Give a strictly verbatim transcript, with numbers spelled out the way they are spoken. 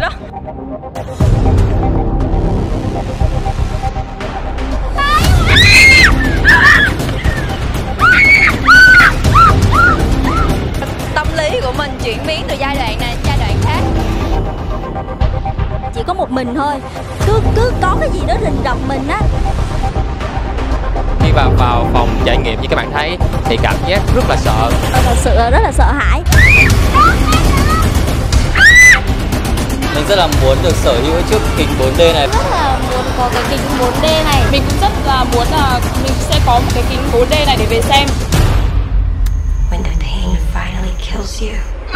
đó. Tâm lý của mình chuyển biến từ giai đoạn này giai đoạn khác. Chỉ có một mình thôi, cứ cứ có cái gì đó rình rập mình á. Khi vào vào phòng trải nghiệm như các bạn thấy thì cảm giác rất là sợ. Thật sự rất là sợ hãi. Mình rất là muốn được sở hữu chiếc kính bốn D này. Rất là muốn có cái kính bốn D này. Mình cũng rất là muốn là mình sẽ có một cái kính bốn D này để về xem. When the pain finally kills you.